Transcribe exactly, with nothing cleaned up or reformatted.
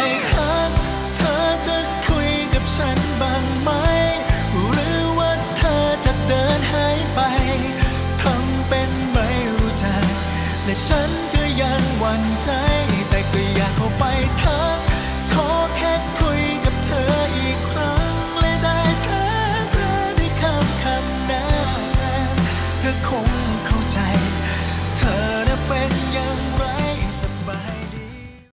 ทักเธอจะคุยกับฉันบ้างไหมหรือว่าเธอจะเดินหายไปทำเป็นไม่รู้จักและฉัน